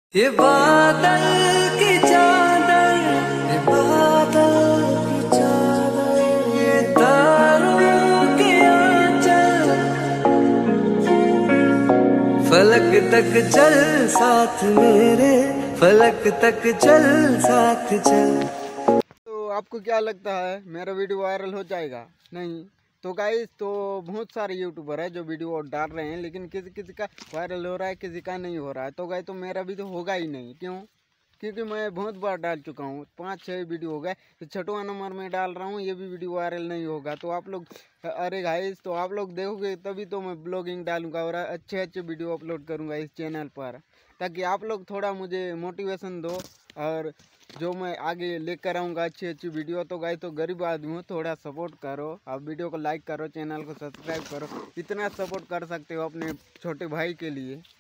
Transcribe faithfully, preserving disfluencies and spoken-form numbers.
ये बादल की चादर, ये बादल की चादर, ये तारों के आंचल, फलक तक चल साथ मेरे, फलक तक चल साथ चल। तो आपको क्या लगता है मेरा वीडियो वायरल हो जाएगा? नहीं। तो गाइस, तो बहुत सारे यूट्यूबर है जो वीडियो डाल रहे हैं, लेकिन किसी किसी का वायरल हो रहा है, किसी का नहीं हो रहा है। तो गाइस, तो मेरा भी तो होगा ही नहीं। क्यों? क्योंकि मैं बहुत बार डाल चुका हूँ, पाँच छः वीडियो हो गए। तो छठवां नंबर में डाल रहा हूँ, ये भी वीडियो वायरल नहीं होगा। तो आप लोग, अरे गाइस, तो आप लोग देखोगे तभी तो मैं ब्लॉगिंग डालूंगा और अच्छे अच्छे वीडियो अपलोड करूँगा इस चैनल पर, ताकि आप लोग थोड़ा मुझे मोटिवेशन दो और जो मैं आगे लेकर आऊँगा अच्छी अच्छी वीडियो। तो गाइस, तो गरीब आदमी हूँ, थोड़ा सपोर्ट करो। आप वीडियो को लाइक करो, चैनल को सब्सक्राइब करो। इतना सपोर्ट कर सकते हो अपने छोटे भाई के लिए।